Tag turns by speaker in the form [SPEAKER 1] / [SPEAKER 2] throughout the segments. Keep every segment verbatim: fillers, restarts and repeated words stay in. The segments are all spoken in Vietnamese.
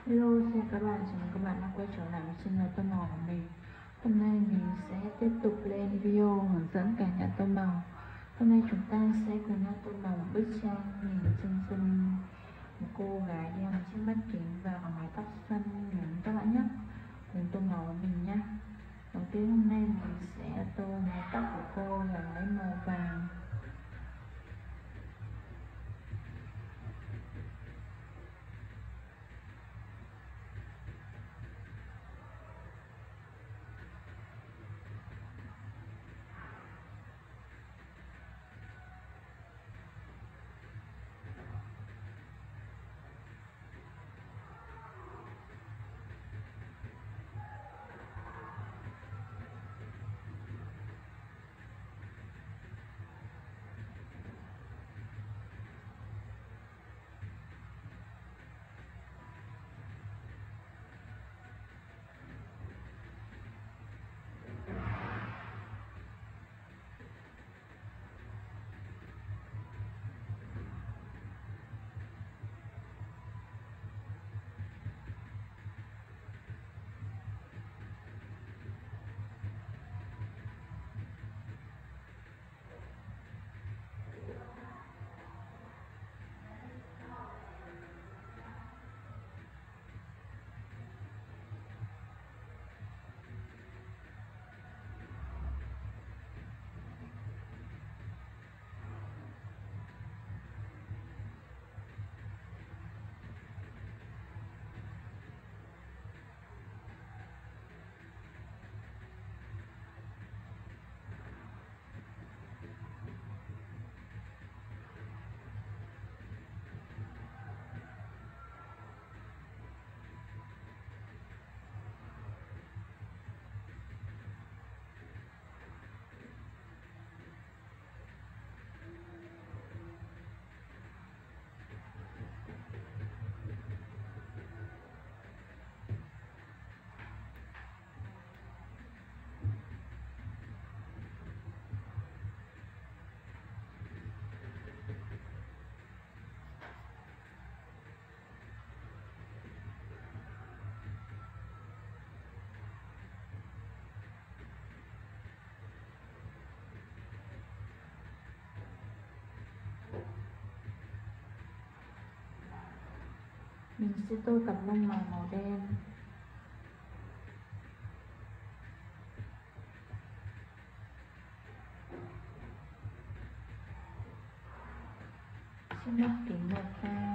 [SPEAKER 1] Hello, xin các bạn, chào mừng các bạn đã quay trở lại với channel tô màu của mình. Hôm nay mình sẽ tiếp tục lên video hướng dẫn cả nhà tô màu. Hôm nay chúng ta sẽ cùng nhau tô màu một bức tranh nhìn chân dung một cô gái đeo một chiếc mắt kính và có mái tóc xoăn ngắn các bạn nhé. Cùng tô màu với mình nhé. Đầu tiên hôm nay mình sẽ tô mái tóc của cô gái màu vàng. Mình sẽ tô cặp lông mày màu đen. Chiếc mắt kính màu cam.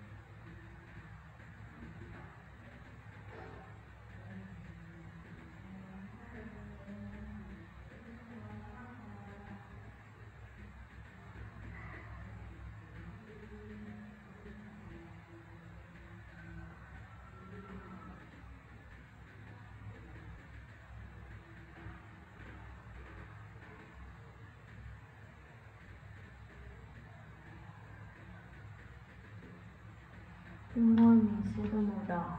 [SPEAKER 1] Bên môi mình sẽ tô màu đỏ.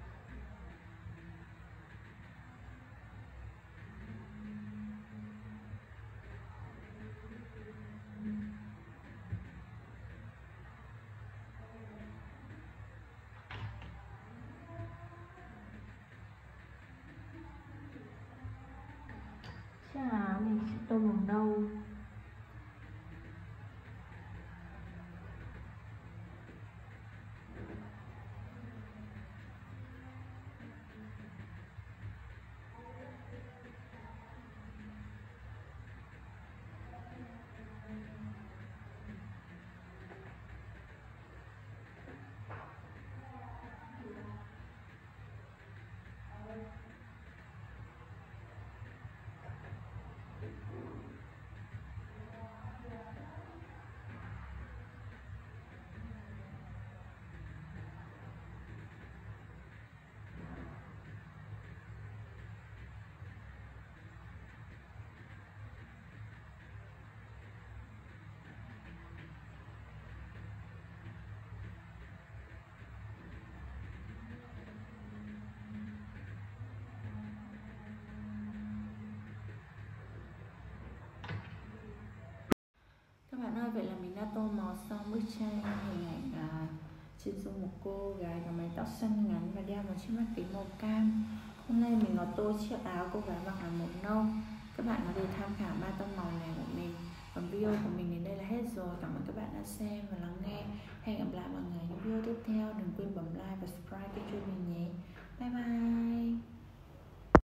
[SPEAKER 1] Chiếc áo mình sẽ tô màu nâu. Các bạn ơi, vậy là mình đã tô màu xong bức tranh hình ảnh à, Trên dung một cô gái có mái tóc xoăn ngắn và đeo một chiếc mắt kính màu cam. Hôm nay mình có tô chiếc áo cô gái mặc là màu nâu. Các bạn có thể tham khảo ba tông màu này của mình. Còn video của mình đến đây là hết rồi. Cảm ơn các bạn đã xem và lắng nghe. Hẹn gặp lại mọi người những video tiếp theo. Đừng quên bấm like và subscribe kênh mình nhé. Bye bye.